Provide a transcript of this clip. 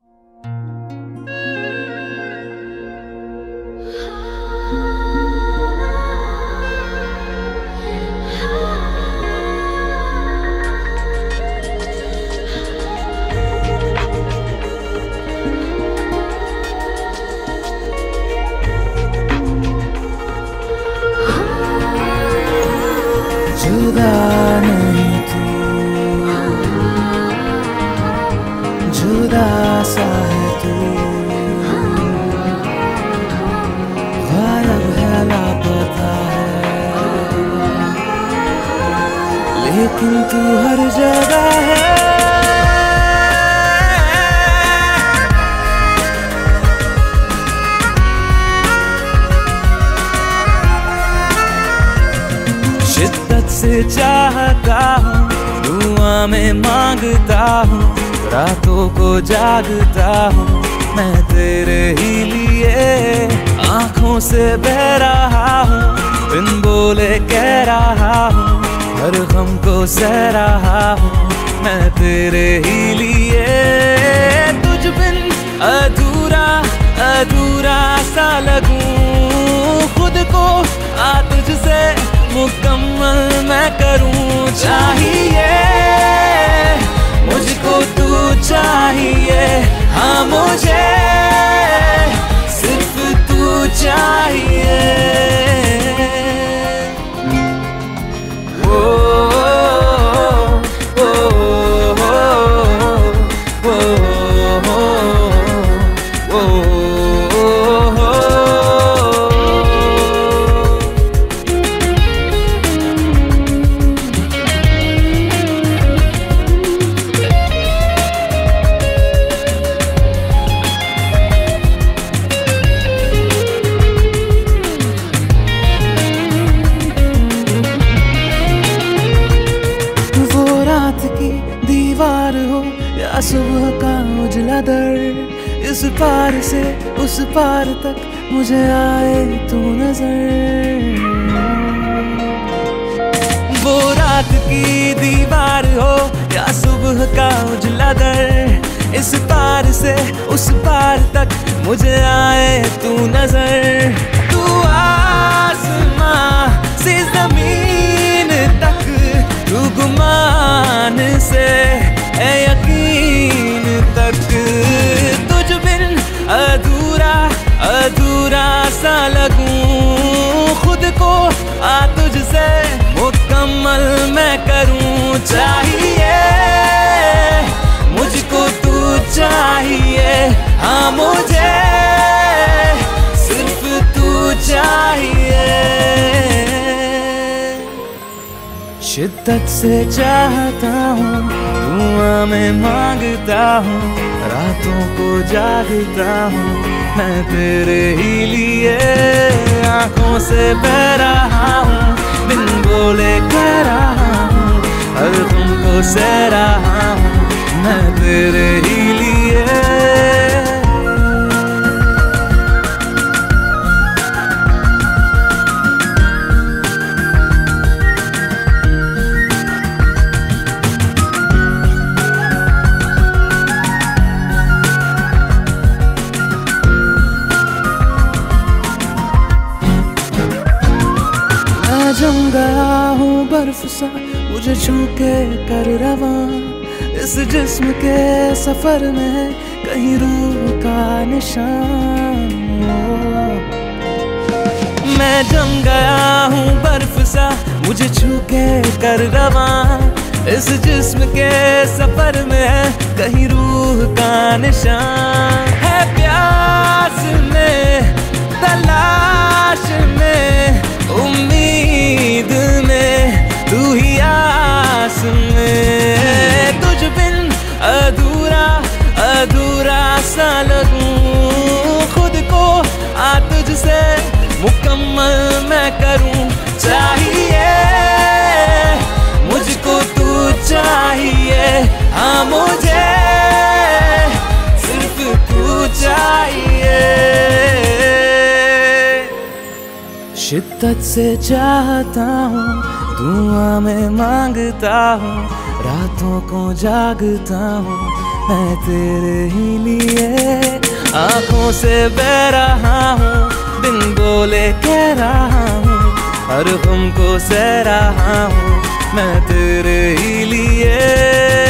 जुदा नहीं तू, जुदा सा है तू, गायब है लापता है, लेकिन तू हर जगह है। शिद्दत से चाहता हूँ, दुआ में मांगता हूँ, रातों को जागता हूँ मैं तेरे ही लिए। आँखों से बह रहा हूँ, बिन बोले कह रहा हूँ, हर गम को सह रहा हूँ मैं तेरे ही लिए। तुझ बिन अधूरा अधूरा सा लगूं, खुद को आ तुझसे मुकम्मल मैं करूं। चाहिए मुझको तू चाहिए, हाँ मुझे सिर्फ तू चाहिए। ओ, ओ, ओ, ओ, ओ, ओ, की दीवार हो या सुबह का उजला दर, इस पार से उस पार तक मुझे आए तू नजर। वो रात की दीवार हो या सुबह का उजला दर, इस पार से उस पार तक मुझे आए तू नजर। तू आसमां से जमीन तक, तू गुमान से है यकीन तक, तुझ बिन अधूरा अधूरा सा लगूं, खुद को आ तुझसे मुकम्मल मैं करूं। चाहिए मुझको तू चाहिए, हाँ मुझे सिर्फ तू चाहिए। शिद्दत से चाहता हूँ, दुआ में मांगता हूँ, रातों को जागता हूँ मैं तेरे ही लिए। आँखों से बह रहा हूँ, बिन बोले कह रहा हूँ, हर तुमको सह रहा हूँ मैं तेरे ही लिए। जम गया हूँ बर्फ सा, मुझे छू के कर रवां, इस जिस्म के सफर में कहीं रूह का निशान। मैं जम गया हूँ बर्फ सा, मुझे छू के कर रवां, इस जिस्म के सफर में कहीं रूह का निशान। है प्यास में, तलाश में, उम्मीद में, तू ही आस में, तुझ बिन अधूरा अधूरा सा लगूं, खुद को आ तुझसे मुकम्मल मैं करूं। चाहिए मुझको तू चाहिए, हाँ मुझे सिर्फ तू चाहिए। शिद्दत से चाहता हूँ, दुआ में मांगता हूँ, रातों को जागता हूँ मैं तेरे ही लिए। आंखों से बह रहा हूँ, बिन बोले कह रहा हूँ, हर गम को सह रहा हूँ मैं तेरे ही लिए।